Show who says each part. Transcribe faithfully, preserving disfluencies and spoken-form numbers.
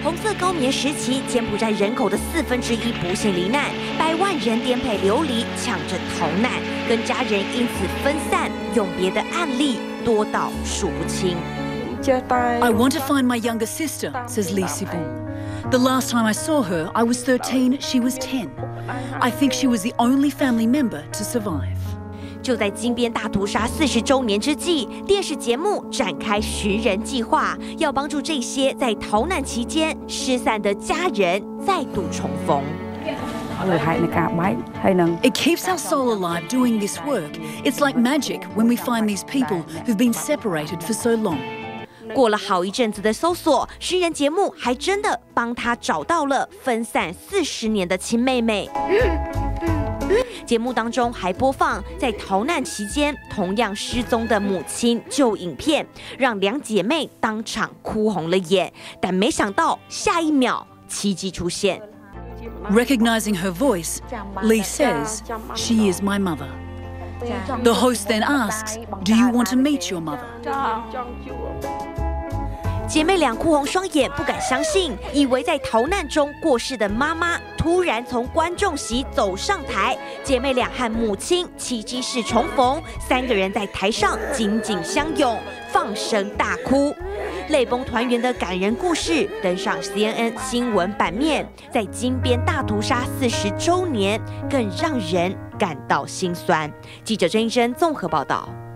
Speaker 1: 红色高棉时期，柬埔寨人口的四分之一不幸罹难，百万人颠沛流离，抢着逃难，跟家人因此分散，永别的案例多到数不清。
Speaker 2: I want to find my younger sister, says Lee Sibong. The last time I saw her, I was thirteen, she was ten. I think she was the only family member to survive.
Speaker 1: 就在金边大屠杀四十周年之际，电视节目展开寻人计划，要帮助这些在逃难期间失散的家人再度重逢。
Speaker 2: It keeps our soul alive doing this work. It's like magic when we find these people who've been separated for so long.
Speaker 1: 过了好一阵子的搜索，寻人节目还真的帮他找到了分散四十年的亲妹妹。节目当中还播放在逃难期间同样失踪的母亲旧影片，让两姐妹当场哭红了眼。但没想到下一秒奇迹出现。
Speaker 2: Recognizing her voice, Lee says, "She is my mother." The host then asks, "Do you want to meet your mother?"
Speaker 1: 姐妹俩哭红双眼，不敢相信，以为在逃难中过世的妈妈突然从观众席走上台，姐妹俩和母亲奇迹式重逢，三个人在台上紧紧相拥，放声大哭。泪崩团圆的感人故事登上 C N N 新闻版面，在金边大屠杀四十周年，更让人感到心酸。记者郑一珍综合报道。